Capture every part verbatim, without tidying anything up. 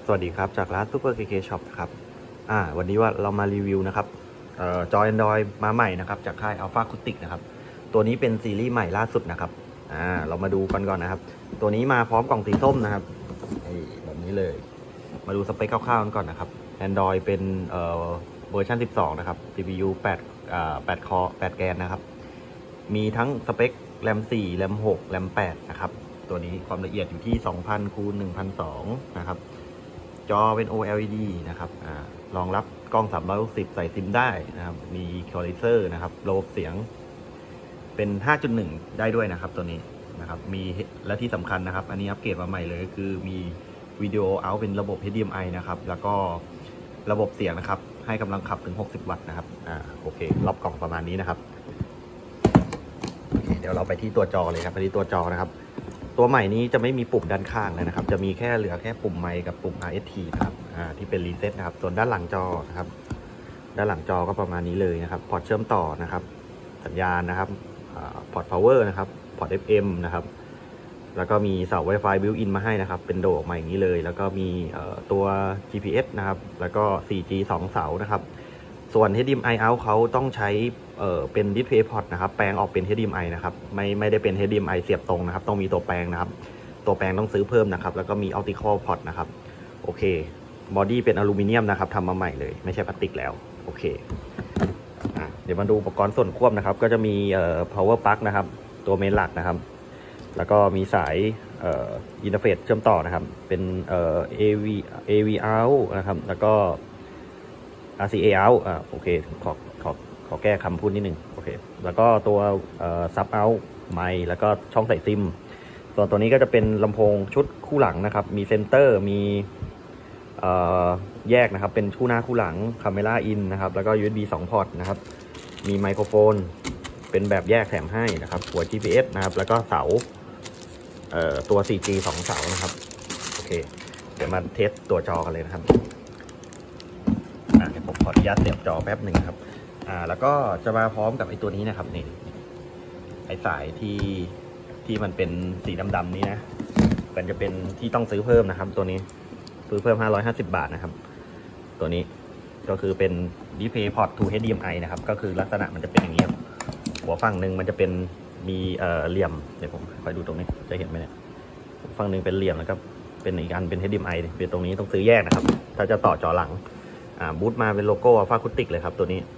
สวัสดีครับจากร้าน Super เค เค Shop ครับอ่าวันนี้ว่าเรามารีวิวนะครับเอ่อจอ Android มาใหม่นะครับจากค่าย Alpha Acoustic นะครับตัวนี้เป็นซีรีส์ใหม่ล่าสุดนะครับอ่าเรามาดูกันก่อนนะครับตัวนี้มาพร้อมกล่องสีส้มนะครับแบบนี้เลยมาดูสเปคคร่าวๆกันก่อนนะครับ Android เป็นเอ่อเวอร์ชันสิบสองนะครับ ซี พี ยู แปดอ่าแปดคอร์แปดแกนนะครับมีทั้งสเปค แรม สี่ แรม หก แรม แปดนะครับตัวนี้ความละเอียดอยู่ที่ สองพัน คูณ หนึ่งพันสองร้อย นะครับจอเป็น โอ แอล อี ดี นะครับอ่ารองรับกล้องสามร้อยหกสิบใส่ซิมได้นะครับมีคอลิเซอร์นะครับระบบเสียงเป็น ห้าจุดหนึ่ง ได้ด้วยนะครับตัวนี้นะครับมีและที่สำคัญนะครับอันนี้อัปเกรดมาใหม่เลยคือมีวิดีโอเอาเป็นระบบ เอช ดี เอ็ม ไอ นะครับแล้วก็ระบบเสียงนะครับให้กำลังขับถึงหกสิบวัตต์นะครับอ่าโอเครอบกล่องประมาณนี้นะครับโอเคเดี๋ยวเราไปที่ตัวจอเลยครับไปที่ตัวจอนะครับตัวใหม่นี้จะไม่มีปุ่มด้านข้างเลยนะครับจะมีแค่เหลือแค่ปุ่มไมค์กับปุ่ม อาร์ เอส ที นะครับอ่าที่เป็นรีเซ็ตนะครับส่วนด้านหลังจอนะครับด้านหลังจอก็ประมาณนี้เลยนะครับพอร์ตเชื่อมต่อนะครับสัญญาณนะครับพอร์ต power นะครับพอร์ต เอฟ เอ็ม นะครับแล้วก็มีเสา Wi-Fi built in มาให้นะครับเป็นโดออกมาอย่างนี้เลยแล้วก็มีตัว จี พี เอส นะครับแล้วก็ โฟร์จี สองเสานะครับส่วน เอช ดี เอ็ม ไอ out เขาต้องใช้เอ่อเป็น Display Port นะครับแปลงออกเป็น เอช ดี เอ็ม ไอ นะครับไม่ไม่ได้เป็น เอช ดี เอ็ม ไอ เสียบตรงนะครับต้องมีตัวแปลงนะครับตัวแปลงต้องซื้อเพิ่มนะครับแล้วก็มี Optical Port นะครับโอเคบอดี้เป็นอลูมิเนียมนะครับทำมาใหม่เลยไม่ใช่พลาสติกแล้วโอเคอ่ะเดี๋ยวมาดูอุปกรณ์ส่วนควบนะครับก็จะมีเอ่อ power plug นะครับตัวเมนหลักนะครับแล้วก็มีสายเอ่ออินเทอร์เฟซเชื่อมต่อนะครับเป็นเอ่อ เอ วี เอ วี out นะครับแล้วก็ อาร์ ซี เอ out อ่าโอเคขอขอขอแก้คำพูดนิดหนึ่งโอเคแล้วก็ตัวเอ่อ sub out ไมค์แล้วก็ช่องใส่ซิมส่วนตัวนี้ก็จะเป็นลำโพงชุดคู่หลังนะครับมีเซนเตอร์มีเอ่อแยกนะครับเป็นคู่หน้าคู่หลัง Camera in นะครับแล้วก็ ยู เอส บี สอง พอร์ตนะครับมีไมโครโฟนเป็นแบบแยกแถมให้นะครับหัว จี พี เอส นะครับแล้วก็เสาเอ่อตัว โฟร์จี สองเสานะครับโอเคเดี๋ยวมาเทสตัวจอกันเลยนะครับเดี๋ยวผมขออนุญาตเสียบจอแป๊บหนึ่งครับอ่าแล้วก็จะมาพร้อมกับไอ้ตัวนี้นะครับนี่ไอ้สายที่ที่มันเป็นสีดำๆนี้นะมันจะเป็นที่ต้องซื้อเพิ่มนะครับตัวนี้ซื้อเพิ่มห้าร้อยห้าสิบบาทนะครับตัวนี้ก็คือเป็น Display Port to เอช ดี เอ็ม ไอ นะครับก็คือลักษณะมันจะเป็นอย่างนี้ครับหัวฝั่งหนึ่งมันจะเป็นมีเอ่อเหลี่ยมเดี๋ยวผมคอยดูตรงนี้จะเห็นไหมเนี่ยฝั่งหนึ่งเป็นเหลี่ยมแล้วก็เป็นอีกอันเป็น เอช ดี เอ็ม ไอ เป็นตรงนี้ต้องซื้อแยกนะครับถ้าจะต่อจอหลังอ่าบูทมาเป็นโลโก้ Alpha Acoustic เลยครับตัวนี้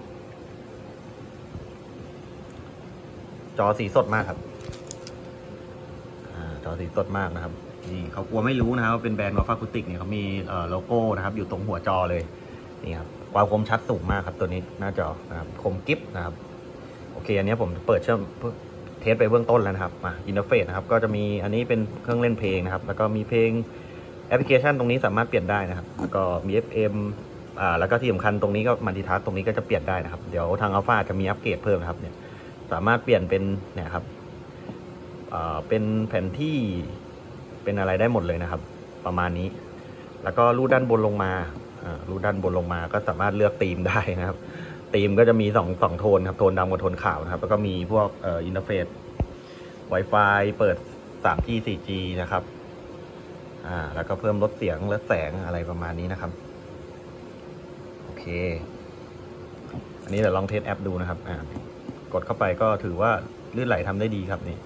จอสีสดมากครับอ่าจอสีสดมากนะครับนี่เขากลัวไม่รู้นะครับว่าเป็นแบรนด์ Alpha Acoustic เนี่ยเขามีเอ่อโลโก้นะครับอยู่ตรงหัวจอเลยนี่ครับความคมชัดสูงมากครับตัวนี้หน้าจอนะครับคมกิ๊บนะครับโอเคอันนี้ผมเปิดเชื่อมเทสไปเบื้องต้นแล้วนะครับมาอินเทอร์เฟซนะครับก็จะมีอันนี้เป็นเครื่องเล่นเพลงนะครับแล้วก็มีเพลงแอปพลิเคชันตรงนี้สามารถเปลี่ยนได้นะครับแล้วก็มี เอฟ เอ็ม อ่าแล้วก็ที่สำคัญตรงนี้ก็มัลติทัสตรงนี้ก็จะเปลี่ยนได้นะครับเดี๋ยวทางอัลฟาจะมีอัปเกรดเพิ่มนะครับเนี่ยสามารถเปลี่ยนเป็นเนี่ยครับอ่าเป็นแผนที่เป็นอะไรได้หมดเลยนะครับประมาณนี้แล้วก็รูดด้านบนลงมาอ่ารูดด้านบนลงมาก็สามารถเลือกธีมได้นะครับธีมก็จะมีสองสองโทนครับโทนดำกับโทนขาวนะครับแล้วก็มีพวกเอ่ออินเทอร์เฟซ Wi-Fi เปิด สามจี สี่จี นะครับอ่าแล้วก็เพิ่มลดเสียงลดแสงอะไรประมาณนี้นะครับโอเคอันนี้เดี๋ยวลองเทสแอปดูนะครับอ่ากดเข้าไปก็ถือว่าลื่นไหลทำได้ดีครับนี่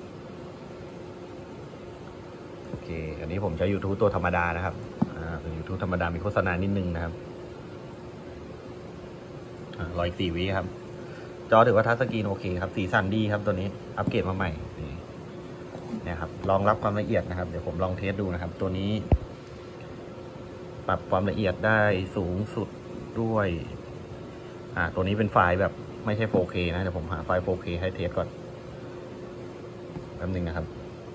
โอเคอันนี้ผมใช้ YouTube ตัวธรรมดานะครับอ่าเป็น YouTube ธรรมดามีโฆษณานิดนึงนะครับอ่ารออีกสี่วิครับจอถือว่าทัชสกรีนโอเคครับสีสันดีครับตัวนี้อัปเกรดมาใหม่เนี่ยครับรองรับความละเอียดนะครับเดี๋ยวผมลองเทสดูนะครับตัวนี้ปรับความละเอียดได้สูงสุดด้วยอ่าตัวนี้เป็นไฟล์แบบไม่ใช่ โฟร์เค นะเดี๋ยวผมหาไฟล์ โฟร์เค ให้เทสก่อนแป๊บนึงนะครับ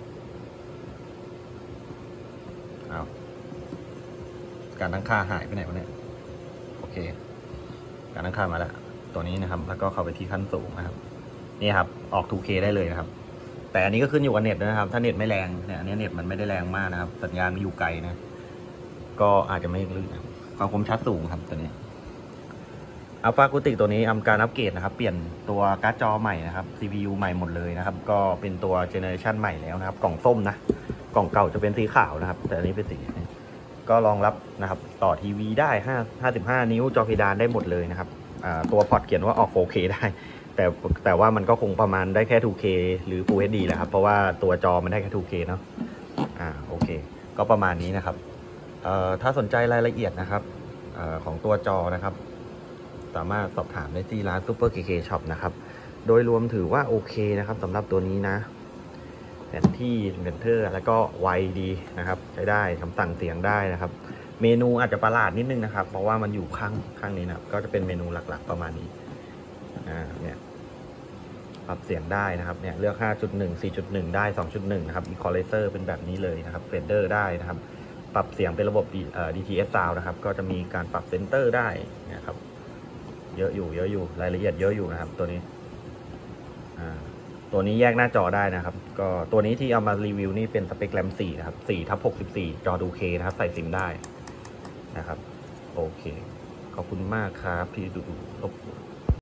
เอาการตั้งค่าหายไปไหนวะเนี่ยโอเคการตั้งค่ามาแล้วตัวนี้นะครับแล้วก็เข้าไปที่ขั้นสูงนะครับนี่ครับออก ทู เค ได้เลยนะครับแต่อันนี้ก็ขึ้นอยู่กับเน็ตนะครับถ้าเน็ตไม่แรงเนี่ยอันนี้เน็ตมันไม่ได้แรงมากนะครับสัญญาณมันอยู่ไกลนะก็อาจจะไม่ลื่นความคมชัดสูงครับตัวนี้Alpha Acoustic ตัวนี้ทำการอัปเกรดนะครับเปลี่ยนตัวการ์ดจอใหม่นะครับ ซี พี ยู ใหม่หมดเลยนะครับก็เป็นตัวเจเนอเรชันใหม่แล้วนะครับกล่องส้มนะกล่องเก่าจะเป็นสีขาวนะครับแต่อันนี้เป็นสีก็รองรับนะครับต่อทีวีได้ห้า ห้าสิบห้านิ้วจอเพดานได้หมดเลยนะครับตัวพอร์ตเขียนว่าออก โฟร์เค ได้แต่แต่ว่ามันก็คงประมาณได้แค่ ทู เค หรือ Full เอช ดี แหละครับเพราะว่าตัวจอมันได้แค่ ทู เค เนาะอ่าโอเคก็ประมาณนี้นะครับเอ่อถ้าสนใจรายละเอียดนะครับเอ่อของตัวจอนะครับสามารถสอบถามได้ที่ร้าน Super เค เค Shop นะครับโดยรวมถือว่าโอเคนะครับสำหรับตัวนี้นะแผนที่เมนเทอร์แล้วก็ไวดีนะครับใช้ได้คำสั่งเสียงได้นะครับเมนูอาจจะประหลาดนิดนึงนะครับเพราะว่ามันอยู่ข้างข้างนี้นะก็จะเป็นเมนูหลักๆประมาณนี้อ่าเนี่ยปรับเสียงได้นะครับเนี่ยเลือก ห้าจุดหนึ่ง สี่จุดหนึ่ง ได้ สองจุดหนึ่ง นะครับ Equalizer เป็นแบบนี้เลยนะครับ Fader ได้นะครับปรับเสียงเป็นระบบ ดี ที เอส Sound นะครับก็จะมีการปรับเซนเตอร์ได้นะครับเยอะอยู่เยอะอยู่รายละเอียดเยอะอยู่นะครับตัวนี้อ่าตัวนี้แยกหน้าจอได้นะครับก็ตัวนี้ที่เอามารีวิวนี่เป็นสเปคแรมสี่นะครับสี่ทับหกสิบสี่จอ ทู เค นะครับใส่ซิมได้นะครับโอเคขอบคุณมากครับที่ดูรบ